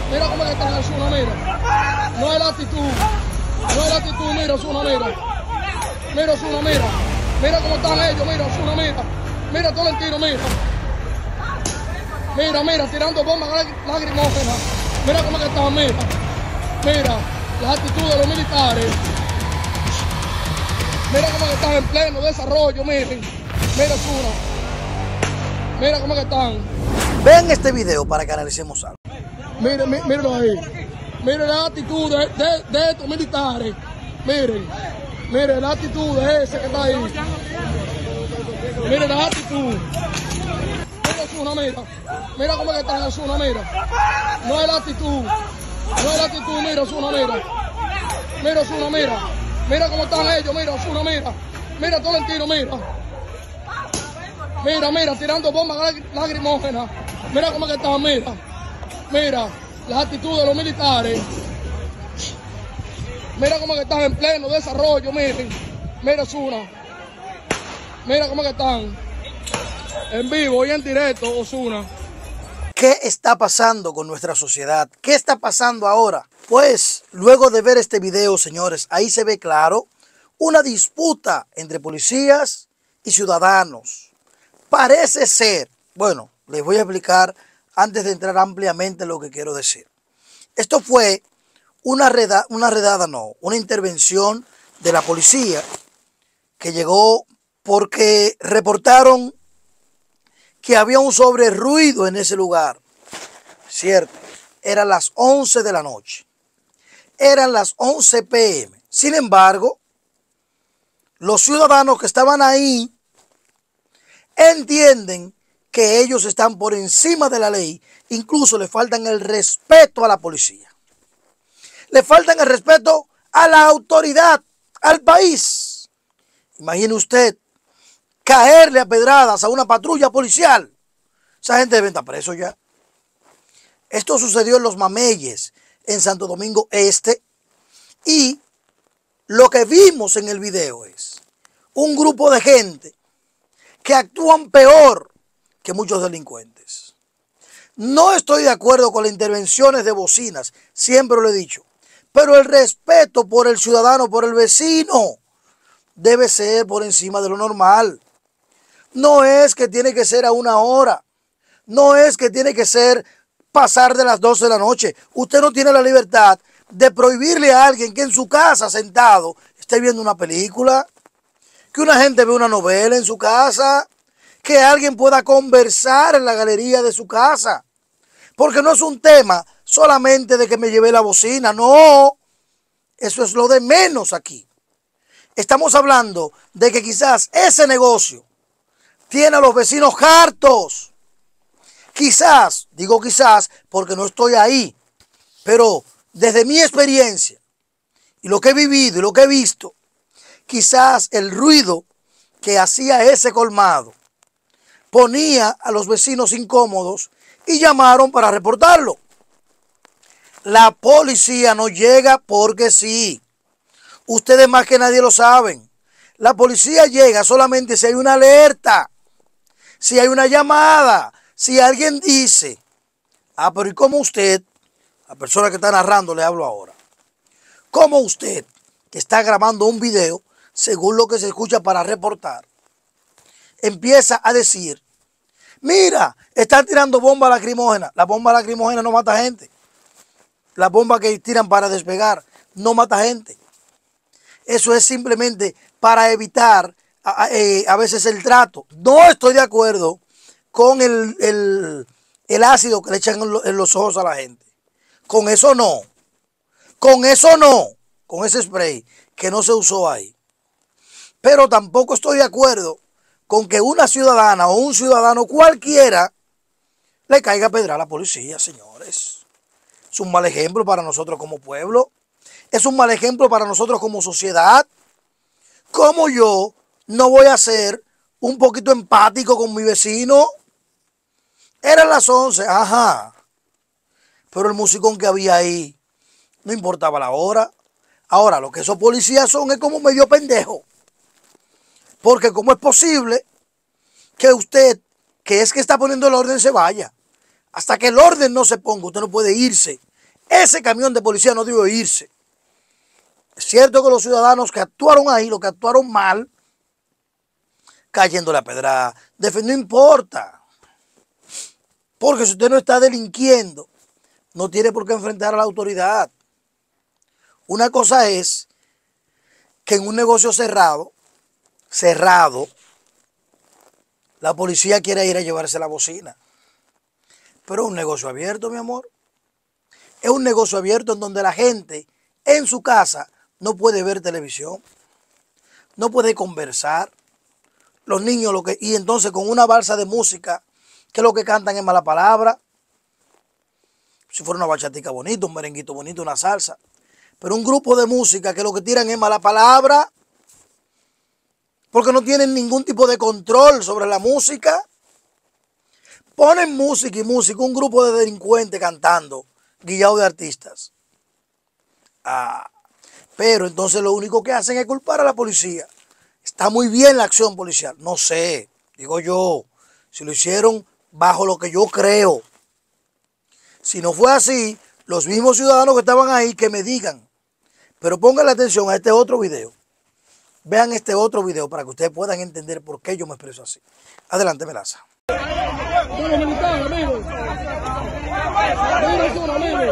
Mira cómo que están en Osuna, mira. No es la actitud. No es la actitud, mira Osuna, mira. Mira Osuna, mira. Mira cómo están ellos, mira Osuna, mira. Mira Tolentino, mira. Mira, mira, tirando bombas lacrimógenas. Mira cómo que están, mira. Mira, las actitudes de los militares. Mira cómo que están en pleno desarrollo, miren. Mira Osuna. Mira cómo que están. Ven este video para que analicemos algo. Miren, mírenlo ahí. Miren la actitud de estos militares. Miren. Miren la actitud de ese que está ahí. Miren la actitud. Mira Osuna, mira. Mira cómo que están en Osuna, mira. No es la actitud. No es la actitud, mira Osuna, mira. Mira Osuna, mira. Mira cómo están ellos, mira Osuna, mira. Mira Tolentino, mira. Mira, mira, tirando bombas lacrimógenas. Mira cómo que están, mira. Mira, las actitudes de los militares. Mira cómo que están en pleno desarrollo, miren. Mira Osuna. Mira cómo que están. En vivo y en directo, Osuna. ¿Qué está pasando con nuestra sociedad? ¿Qué está pasando ahora? Pues, luego de ver este video, señores, ahí se ve claro una disputa entre policías y ciudadanos. Parece ser, bueno, les voy a explicar antes de entrar ampliamente en lo que quiero decir. Esto fue una intervención de la policía que llegó porque reportaron que había un sobreruido en ese lugar. Cierto, eran las 11 de la noche. Eran las 11 p.m. Sin embargo, los ciudadanos que estaban ahí entienden que ellos están por encima de la ley. Incluso le faltan el respeto a la policía. Le faltan el respeto a la autoridad, al país. Imagine usted caerle a pedradas a una patrulla policial. Esa gente debe estar preso ya. Esto sucedió en Los Mameyes, en Santo Domingo Este. Y lo que vimos en el video es un grupo de gente que actúan peor que muchos delincuentes. No estoy de acuerdo con las intervenciones de bocinas, siempre lo he dicho. Pero el respeto por el ciudadano, por el vecino, debe ser por encima de lo normal. No es que tiene que ser a una hora. No es que tiene que ser pasar de las 12 de la noche. Usted no tiene la libertad de prohibirle a alguien que en su casa sentado esté viendo una película, que una gente ve una novela en su casa, que alguien pueda conversar en la galería de su casa. Porque no es un tema solamente de que me llevé la bocina, no. Eso es lo de menos aquí. Estamos hablando de que quizás ese negocio tiene a los vecinos hartos. Quizás, digo quizás porque no estoy ahí, pero desde mi experiencia y lo que he vivido y lo que he visto, quizás el ruido que hacía ese colmado ponía a los vecinos incómodos y llamaron para reportarlo. La policía no llega porque sí. Ustedes más que nadie lo saben. La policía llega solamente si hay una alerta, si hay una llamada, si alguien dice, pero ¿y cómo usted, la persona que está narrando, le hablo ahora, cómo usted, que está grabando un video, según lo que se escucha para reportar, empieza a decir, mira, están tirando bombas lacrimógenas? La bomba lacrimógena no mata gente. La bomba que tiran para despegar no mata gente. Eso es simplemente para evitar a veces el trato. No estoy de acuerdo con el ácido que le echan en los ojos a la gente. Con eso no. Con eso no. Con ese spray que no se usó ahí. Pero tampoco estoy de acuerdo con que una ciudadana o un ciudadano cualquiera le caiga a pedra a la policía, señores. Es un mal ejemplo para nosotros como pueblo. Es un mal ejemplo para nosotros como sociedad. ¿Cómo yo no voy a ser un poquito empático con mi vecino? Eran las 11, ajá. Pero el musicón que había ahí no importaba la hora. Ahora, lo que esos policías son es como medio pendejo. Porque ¿cómo es posible que usted, que es que está poniendo el orden, se vaya? Hasta que el orden no se ponga, usted no puede irse Ese camión de policía no debió irse. Es cierto que los ciudadanos que actuaron ahí, los que actuaron mal, cayéndole a pedrada, no importa. Porque si usted no está delinquiendo, no tiene por qué enfrentar a la autoridad. Una cosa es que en un negocio cerrado, la policía quiere ir a llevarse la bocina. Pero es un negocio abierto, mi amor. Es un negocio abierto en donde la gente en su casa no puede ver televisión, no puede conversar. Los niños y entonces con una balsa de música, que lo que cantan es mala palabra. Si fuera una bachatica bonita, un merenguito bonito, una salsa. Pero un grupo de música que lo que tiran es mala palabra, porque no tienen ningún tipo de control sobre la música. Ponen música y música, un grupo de delincuentes cantando, guiados de artistas. Pero entonces lo único que hacen es culpar a la policía. Está muy bien la acción policial. No sé, digo yo, si lo hicieron bajo lo que yo creo. Si no fue así, los mismos ciudadanos que estaban ahí que me digan. Pero pónganle atención a este otro video. Vean este otro video para que ustedes puedan entender por qué yo me expreso así. Adelante, Melaza. Bueno, militar, amigos. Mira eso, amigos.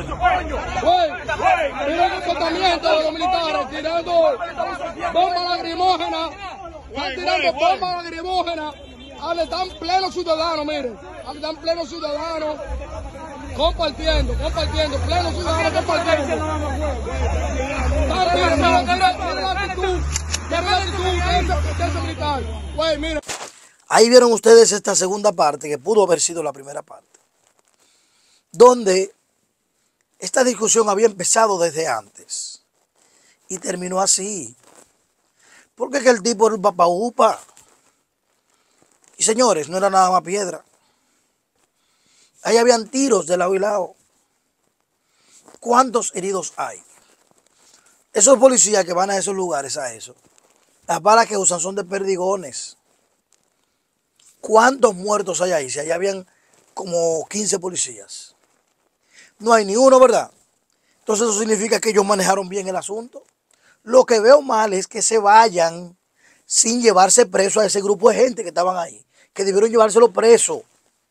Mira el comportamiento de los militares tirando bombas lacrimógenas. Están tirando bombas lacrimógenas. Ahora están plenos ciudadanos, miren. Ahora están plenos ciudadanos. Compartiendo, plenos ciudadanos compartiendo. Mira la actitud de ese militar. Güey, mira. Ahí vieron ustedes esta segunda parte, que pudo haber sido la primera parte, donde esta discusión había empezado desde antes y terminó así. Porque es que el tipo era un papaupa. Y señores, no era nada más piedra. Ahí habían tiros de lado y lado. ¿Cuántos heridos hay? Esos policías que van a esos lugares a eso, las balas que usan son de perdigones. ¿Cuántos muertos hay ahí? Si allá habían como 15 policías. No hay ni uno, ¿verdad? Entonces eso significa que ellos manejaron bien el asunto. Lo que veo mal es que se vayan sin llevarse preso a ese grupo de gente que estaban ahí. Que debieron llevárselo preso.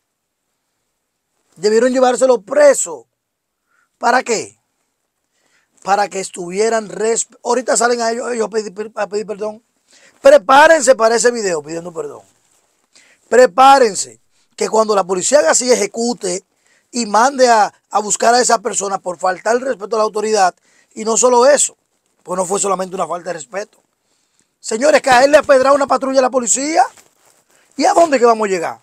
Debieron llevárselo preso. ¿Para qué? Para que estuvieran... Ahorita salen a ellos a pedir perdón. Prepárense para ese video pidiendo perdón. Prepárense que cuando la policía haga así, ejecute y mande a buscar a esa persona por faltar el respeto a la autoridad. Y no solo eso, pues no fue solamente una falta de respeto. Señores, caerle a pedrar una patrulla a la policía. ¿Y a dónde que vamos a llegar?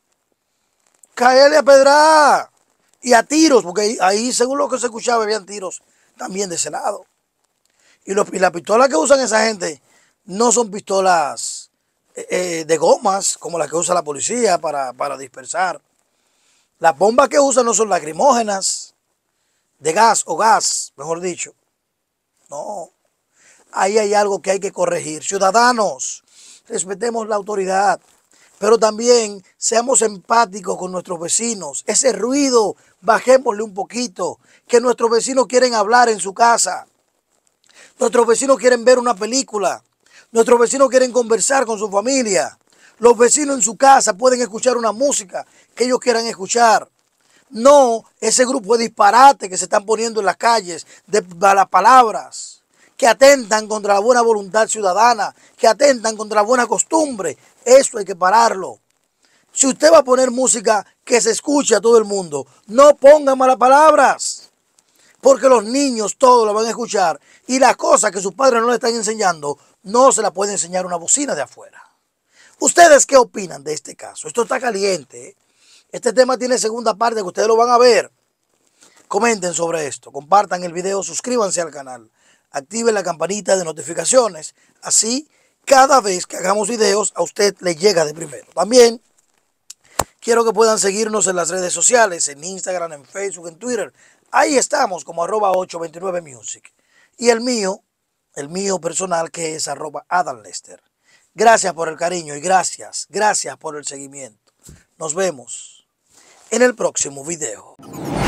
Caerle a pedrar y a tiros, porque ahí según lo que se escuchaba habían tiros también de ese lado. Y las pistolas que usan esa gente no son pistolas de gomas, como las que usa la policía para dispersar. Las bombas que usan no son lacrimógenas, de gas o gas, mejor dicho. No, ahí hay algo que hay que corregir. Ciudadanos, respetemos la autoridad, pero también seamos empáticos con nuestros vecinos. Ese ruido, bajémosle un poquito, que nuestros vecinos quieren hablar en su casa. Nuestros vecinos quieren ver una película. Nuestros vecinos quieren conversar con su familia. Los vecinos en su casa pueden escuchar una música que ellos quieran escuchar. No ese grupo de disparates que se están poniendo en las calles, de malas palabras, que atentan contra la buena voluntad ciudadana, que atentan contra la buena costumbre. Eso hay que pararlo. Si usted va a poner música que se escuche a todo el mundo, no ponga malas palabras. Porque los niños todos lo van a escuchar y las cosas que sus padres no le están enseñando no se la puede enseñar una bocina de afuera. ¿Ustedes qué opinan de este caso? Esto está caliente, ¿eh? Este tema tiene segunda parte que ustedes lo van a ver. Comenten sobre esto, compartan el video, suscríbanse al canal, activen la campanita de notificaciones. Así, cada vez que hagamos videos, a usted le llega de primero. También quiero que puedan seguirnos en las redes sociales, en Instagram, en Facebook, en Twitter. Ahí estamos como @829music. Y el mío personal que es @AdamLester. Gracias por el cariño y gracias por el seguimiento. Nos vemos en el próximo video.